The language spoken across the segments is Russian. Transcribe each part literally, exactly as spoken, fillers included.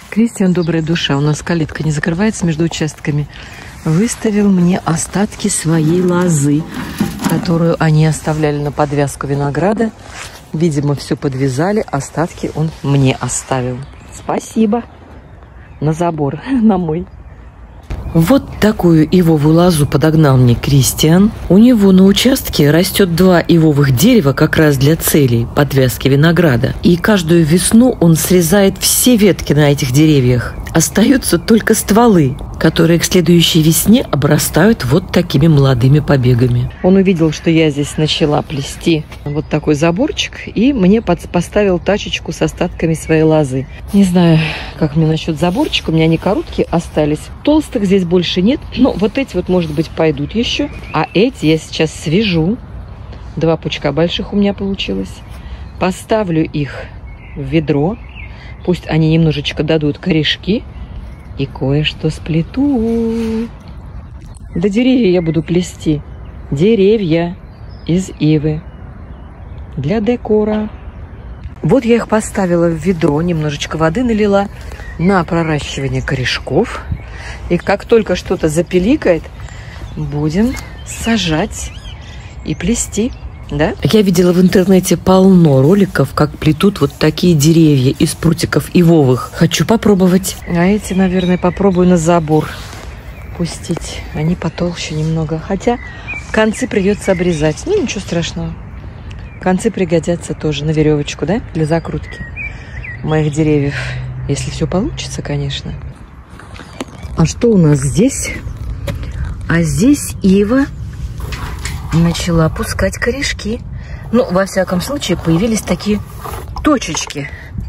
Кристиан, добрая душа, у нас калитка не закрывается между участками, выставил мне остатки своей лозы, которую они оставляли на подвязку винограда. Видимо, все подвязали, остатки он мне оставил. Спасибо. На забор, на мой. Вот такую ивовую лозу подогнал мне Кристиан. У него на участке растет два ивовых дерева как раз для целей подвязки винограда. И каждую весну он срезает все ветки на этих деревьях. Остаются только стволы, которые к следующей весне обрастают вот такими молодыми побегами. Он увидел, что я здесь начала плести вот такой заборчик, и мне поставил тачечку с остатками своей лозы. Не знаю, как мне насчет заборчика, у меня они короткие остались. Толстых здесь больше нет, но вот эти вот, может быть, пойдут еще. А эти я сейчас свяжу. Два пучка больших у меня получилось. Поставлю их в ведро. Пусть они немножечко дадут корешки. И кое-что сплету. Да деревья я буду плести. Деревья из ивы. Для декора. Вот я их поставила в ведро. Немножечко воды налила на проращивание корешков. И как только что-то запеликает, будем сажать и плести. Да? Я видела в интернете полно роликов, как плетут вот такие деревья из прутиков ивовых. Хочу попробовать. А эти, наверное, попробую на забор пустить. Они потолще немного. Хотя концы придется обрезать. Ну, ничего страшного. Концы пригодятся тоже на веревочку, да? Для закрутки моих деревьев. Если все получится, конечно. А что у нас здесь? А здесь ива начала пускать корешки. Ну, во всяком случае, появились такие точечки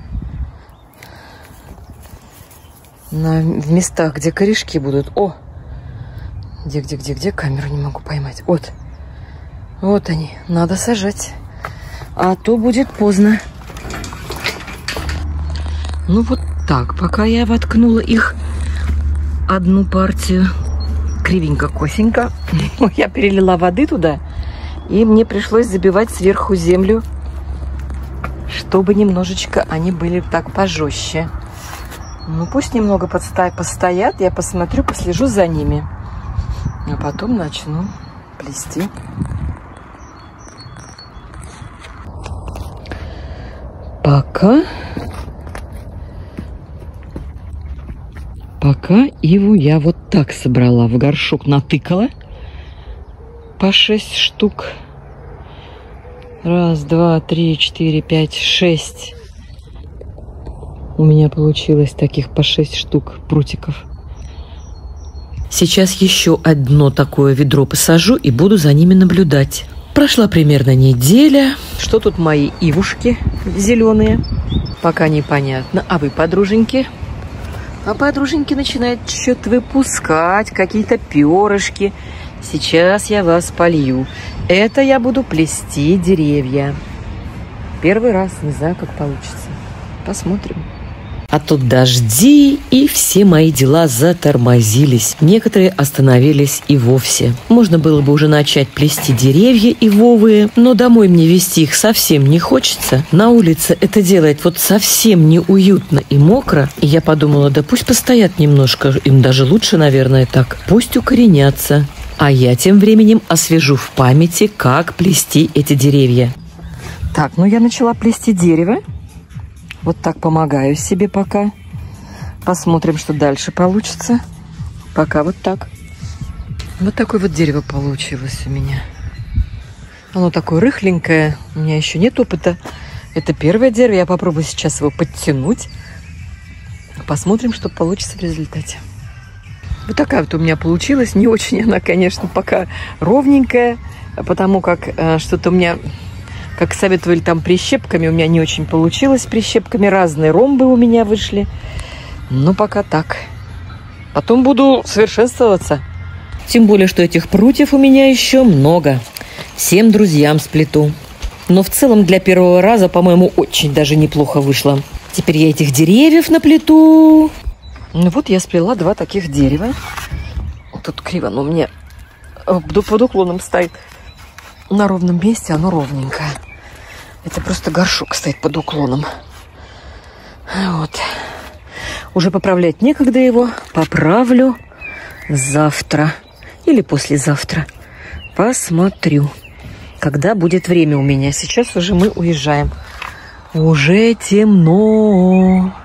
на, в местах, где корешки будут. О! Где, где, где, где? Камеру не могу поймать. Вот. Вот они. Надо сажать. А то будет поздно. Ну, вот так. Пока я воткнула их одну партию. Кривенько-косенько. Я перелила воды туда, и мне пришлось забивать сверху землю, чтобы немножечко они были так пожестче. Ну, пусть немного подста- постоят, я посмотрю, послежу за ними. А потом начну плести. Пока... Пока иву я вот так собрала. В горшок натыкала по шесть штук. Раз, два, три, четыре, пять, шесть. У меня получилось таких по шесть штук прутиков. Сейчас еще одно такое ведро посажу и буду за ними наблюдать. Прошла примерно неделя. Что тут мои ивушки зеленые? Пока непонятно. А вы, подруженьки? А подруженьки начинают что-то выпускать, какие-то перышки. Сейчас я вас полью. Это я буду плести деревья. Первый раз, не знаю, как получится. Посмотрим. А тут дожди, и все мои дела затормозились. Некоторые остановились и вовсе. Можно было бы уже начать плести деревья ивовые, но домой мне везти их совсем не хочется. На улице это делает вот совсем неуютно и мокро. И я подумала, да пусть постоят немножко, им даже лучше, наверное, так. Пусть укоренятся. А я тем временем освежу в памяти, как плести эти деревья. Так, ну я начала плести дерево. Вот так помогаю себе пока. Посмотрим, что дальше получится. Пока вот так. Вот такое вот дерево получилось у меня. Оно такое рыхленькое. У меня еще нет опыта. Это первое дерево. Я попробую сейчас его подтянуть. Посмотрим, что получится в результате. Вот такая вот у меня получилась. Не очень она, конечно, пока ровненькая. Потому как э, что-то у меня... Как советовали там прищепками, у меня не очень получилось прищепками. Разные ромбы у меня вышли. Но пока так. Потом буду совершенствоваться. Тем более, что этих прутьев у меня еще много. Всем друзьям сплету. Но в целом для первого раза, по-моему, очень даже неплохо вышло. Теперь я этих деревьев наплету. Ну вот я сплела два таких дерева. Тут криво, но у меня под уклоном стоит. На ровном месте оно ровненькое. Это просто горшок стоит под уклоном. Вот. Уже поправлять некогда его. Поправлю завтра или послезавтра. Посмотрю, когда будет время у меня. Сейчас уже мы уезжаем. Уже темно.